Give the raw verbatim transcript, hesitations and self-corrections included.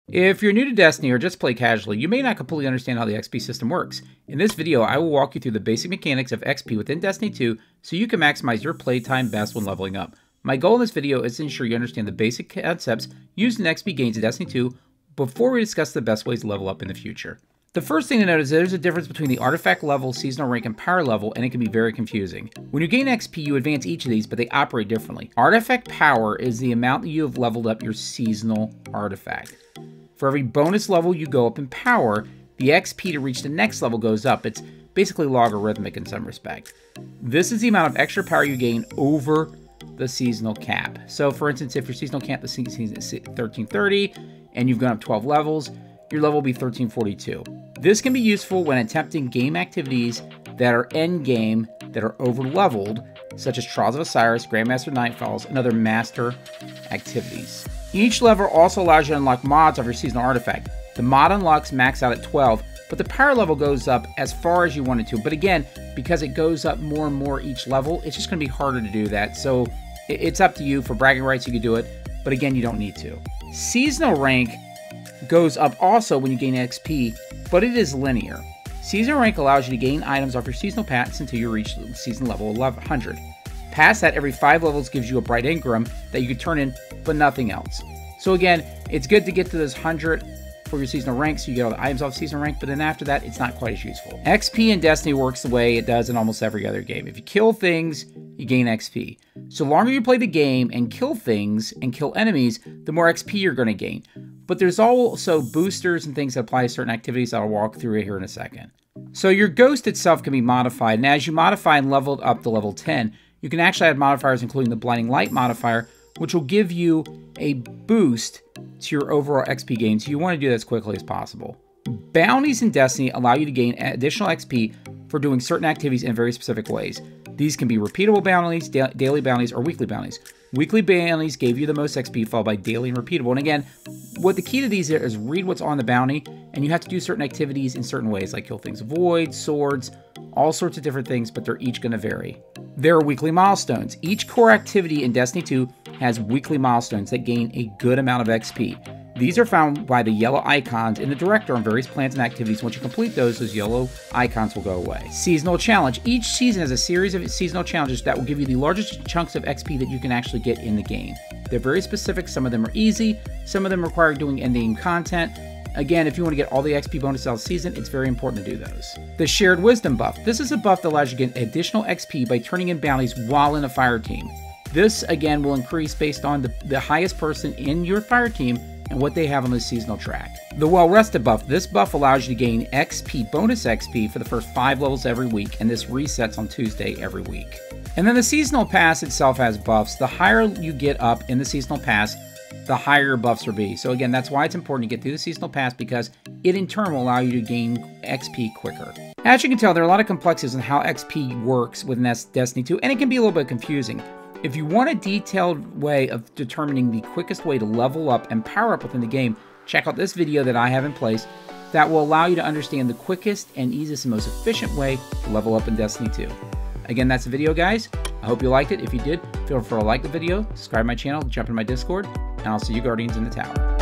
If you're new to Destiny or just play casually, you may not completely understand how the X P system works. In this video, I will walk you through the basic mechanics of X P within Destiny two so you can maximize your playtime best when leveling up. My goal in this video is to ensure you understand the basic concepts used in X P gains in Destiny two before we discuss the best ways to level up in the future. The first thing to note is that there's a difference between the artifact level, seasonal rank, and power level, and it can be very confusing. When you gain X P, you advance each of these, but they operate differently. Artifact power is the amount that you have leveled up your seasonal artifact. For every bonus level you go up in power, the X P to reach the next level goes up. It's basically logarithmic in some respect. This is the amount of extra power you gain over the seasonal cap. So for instance, if your seasonal cap the season is thirteen thirty and you've gone up twelve levels, your level will be thirteen forty-two. This can be useful when attempting game activities that are end game that are over leveled, such as Trials of Osiris, Grandmaster Nightfalls, and other master activities. Each level also allows you to unlock mods of your seasonal artifact. The mod unlocks max out at twelve, but the power level goes up as far as you want it to. But again, because it goes up more and more each level, it's just going to be harder to do that. So it's up to you. For bragging rights, you can do it, but again, you don't need to. Seasonal rank goes up also when you gain X P, but it is linear. Seasonal rank allows you to gain items off your seasonal pass until you reach season level eleven hundred. Past that, every five levels gives you a bright engram that you can turn in, but nothing else. So again, it's good to get to this one hundred for your seasonal rank so you get all the items off seasonal rank, but then after that, it's not quite as useful. X P in Destiny works the way it does in almost every other game. If you kill things, you gain X P. So the longer you play the game and kill things and kill enemies, the more X P you're going to gain. But there's also boosters and things that apply to certain activities that I'll walk through here in a second. So your ghost itself can be modified, and as you modify and level it up to level ten, you can actually add modifiers including the Blinding Light modifier, which will give you a boost to your overall X P gain, so you want to do that as quickly as possible. Bounties in Destiny allow you to gain additional X P for doing certain activities in very specific ways. These can be repeatable bounties, da daily bounties, or weekly bounties. Weekly bounties gave you the most X P, followed by daily and repeatable. And again, what the key to these is read what's on the bounty, and you have to do certain activities in certain ways, like kill things, void, swords, all sorts of different things, but they're each going to vary. There are weekly milestones. Each core activity in Destiny two has weekly milestones that gain a good amount of X P. These are found by the yellow icons in the director on various plans and activities. Once you complete those, those yellow icons will go away. Seasonal challenge. Each season has a series of seasonal challenges that will give you the largest chunks of X P that you can actually get in the game. They're very specific. Some of them are easy. Some of them require doing end-game content. Again, if you want to get all the X P bonuses out of the season, it's very important to do those. The Shared Wisdom buff. This is a buff that allows you to get additional X P by turning in bounties while in a fire team. This, again, will increase based on the, the highest person in your fire team and what they have on the seasonal track. The Well Rested buff. This buff allows you to gain X P, bonus X P, for the first five levels every week, and this resets on Tuesday every week. And then the Seasonal Pass itself has buffs. The higher you get up in the Seasonal Pass, the higher your buffs will be. So again, that's why it's important to get through the Seasonal Pass, because it in turn will allow you to gain X P quicker. As you can tell, there are a lot of complexities in how X P works within Destiny two, and it can be a little bit confusing. If you want a detailed way of determining the quickest way to level up and power up within the game, check out this video that I have in place that will allow you to understand the quickest and easiest and most efficient way to level up in Destiny two. Again, that's the video, guys. I hope you liked it. If you did, feel free to like the video, subscribe to my channel, jump in my Discord, and I'll see you Guardians in the tower.